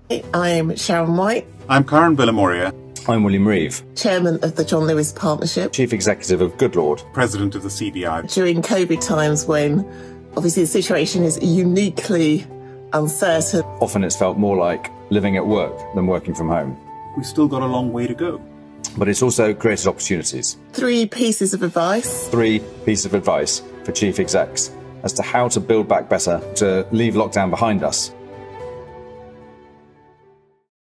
I'm Sharon White. I'm Karan Bilimoria. I'm Reeve, Chairman of the John Lewis Partnership. Chief Executive of Goodlord. President of the CBI. During COVID times when obviously the situation is uniquely uncertain. Often it's felt more like living at work than working from home. We've still got a long way to go. But it's also created opportunities. 3 pieces of advice. 3 pieces of advice for chief execs as to how to build back better, to leave lockdown behind us,